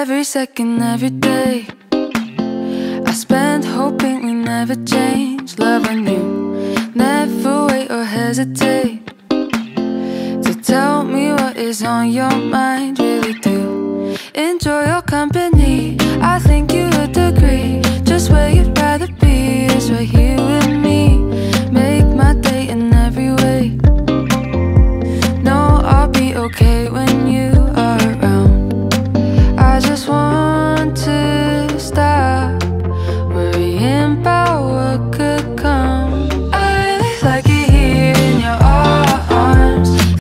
Every second, every day, I spend hoping we never change. Love on you, never wait or hesitate to tell me what is on your mind. Really do enjoy your company. I think you would agree. Just where you'd rather be is right here with me. Make my day in every way. No, I'll be okay when